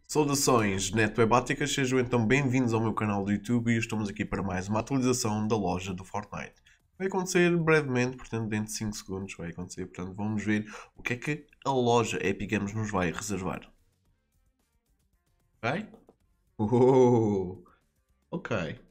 Saudações netwebáticas, sejam então bem-vindos ao meu canal do YouTube e estamos aqui para mais uma atualização da loja do Fortnite. Vai acontecer brevemente, portanto dentro de 5 segundos vai acontecer, portanto vamos ver o que é que a loja Epic Games nos vai reservar. Ok? Ok.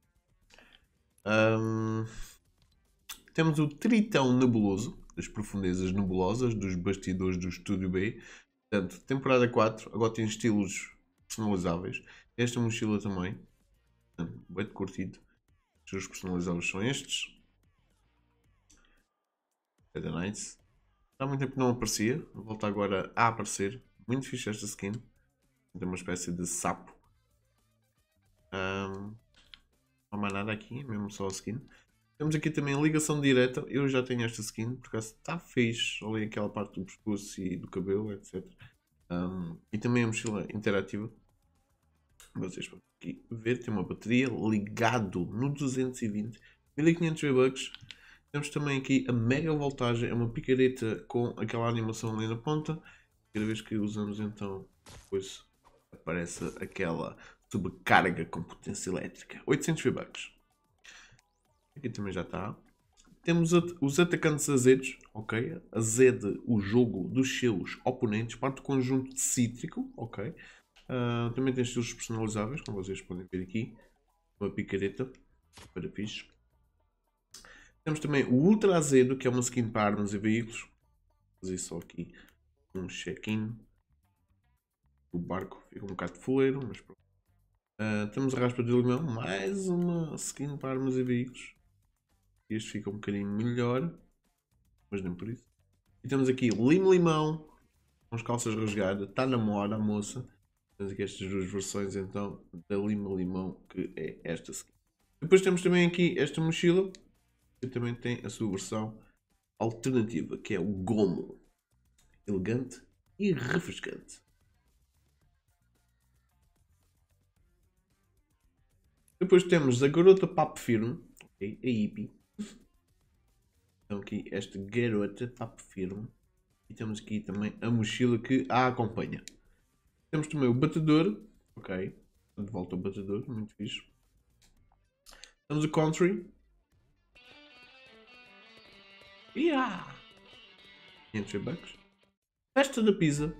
Temos o Tritão Nebuloso, das profundezas nebulosas, dos bastidores do Estúdio B. Portanto, temporada 4, agora tem estilos personalizáveis. Esta mochila também. Bem curtido. Os estilos personalizáveis são estes. É da Nice. Há muito tempo que não aparecia. Volta agora a aparecer. Muito fixe esta skin. Tem uma espécie de sapo. Não há mais nada aqui, mesmo só a skin. Temos aqui também ligação direta. Eu já tenho esta skin, por acaso está fixe. Ali aquela parte do pescoço e do cabelo, etc. E também a mochila interativa. Vocês podem aqui ver, tem uma bateria ligado no 220, 1500 V-Bucks. Temos também aqui a mega voltagem, é uma picareta com aquela animação ali na ponta. Cada vez que usamos então, depois aparece aquela sobrecarga com potência elétrica. 800 V-Bucks. Aqui também já está. Temos os atacantes azedos, ok? Azede o jogo dos seus oponentes, parte do conjunto de cítrico, ok? Também tem estilos personalizáveis, como vocês podem ver aqui. Uma picareta para fixe. Temos também o Ultra Azedo, que é uma skin para armas e veículos. Vou fazer só aqui um check-in. O barco fica um bocado de fuleiro, mas pronto. Temos a raspa de limão, mais uma skin para armas e veículos. Este fica um bocadinho melhor, mas nem por isso. E temos aqui Limo Limão, com as calças rasgadas. Está na moda a moça. Temos aqui estas duas versões então da Lima Limão, que é esta skin. Depois temos também aqui esta mochila, que também tem a sua versão alternativa, que é o Gomo. Elegante e refrescante. Depois temos a Garota Papo Firme, okay, a Hippie. Então aqui esta Garota Papo Firme. E temos aqui também a mochila que a acompanha. Temos também o batedor, ok, de volta ao batedor, muito fixe. Temos o Country. 500 V-Bucks. Festa da pizza.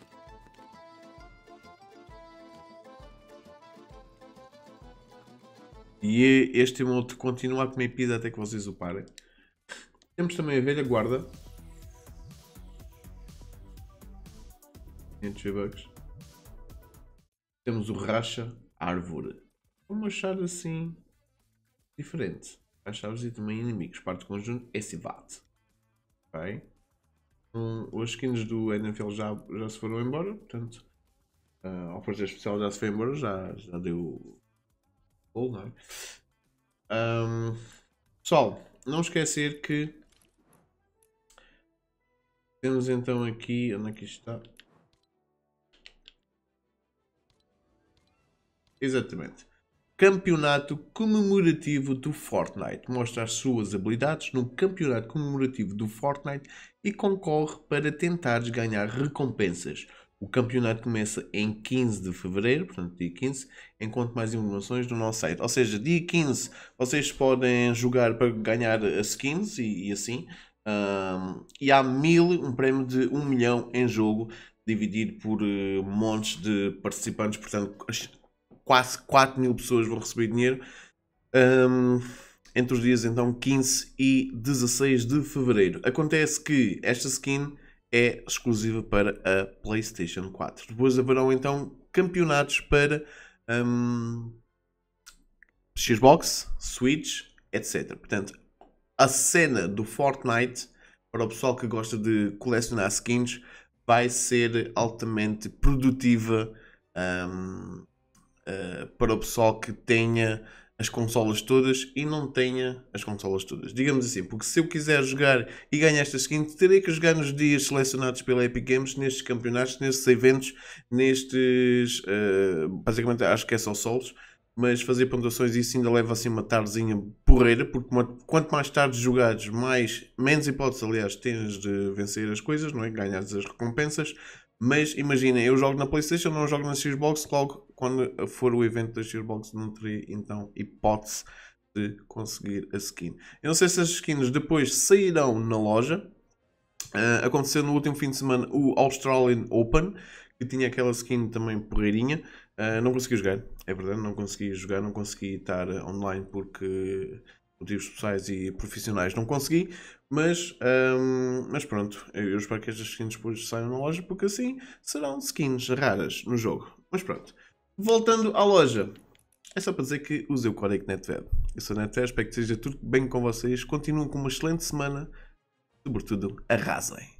E este emote continua a comer pizza até que vocês o parem. Temos também a velha guarda. 500 V-Bucks. Temos o racha árvore. Vamos achar assim diferente. Achaves e também inimigos. Parte do conjunto é Sivat. Ok. Os skins do NFL já se foram embora. Portanto, a oferta especial já se foi embora. Já deu gol, não é? Pessoal, não esquecer que temos então aqui. Onde é que isto está? Exatamente. Campeonato comemorativo do Fortnite. Mostra as suas habilidades no campeonato comemorativo do Fortnite e concorre para tentares ganhar recompensas. O campeonato começa em 15 de fevereiro, portanto dia 15, enquanto mais informações no nosso site. Ou seja, dia 15 vocês podem jogar para ganhar as skins e assim. E há um prémio de 1 milhão em jogo, dividido por montes de participantes, portanto quase 4 mil pessoas vão receber dinheiro entre os dias então 15 e 16 de fevereiro. Acontece que esta skin é exclusiva para a PlayStation 4. Depois haverão então campeonatos para Xbox, Switch, etc. Portanto, a cena do Fortnite, para o pessoal que gosta de colecionar skins, vai ser altamente produtiva para o pessoal que tenha as consolas todas e não tenha as consolas todas. Digamos assim, porque se eu quiser jogar e ganhar esta skin, terei que jogar nos dias selecionados pela Epic Games, nestes campeonatos, nestes eventos, nestes... basicamente acho que é só solos, mas fazer pontuações isso ainda leva assim uma tardezinha porreira, porque quanto mais tarde jogares, menos hipóteses, aliás, tens de vencer as coisas, não é? Ganhar as recompensas. Mas imaginem, eu jogo na PlayStation, não jogo na Xbox, logo quando for o evento da Xbox não terei então hipótese de conseguir a skin. Eu não sei se as skins depois sairão na loja. Aconteceu no último fim de semana o Australian Open, que tinha aquela skin também porreirinha. Não consegui jogar, é verdade, não consegui jogar, não consegui estar online porque motivos pessoais e profissionais não consegui. Mas pronto, eu espero que estas skins depois saiam na loja, porque assim serão skins raras no jogo. Mas pronto, voltando à loja. É só para dizer que usei o código NETVEB. Eu sou NETVEB, espero que esteja tudo bem com vocês. Continuem com uma excelente semana. Sobretudo, arrasem.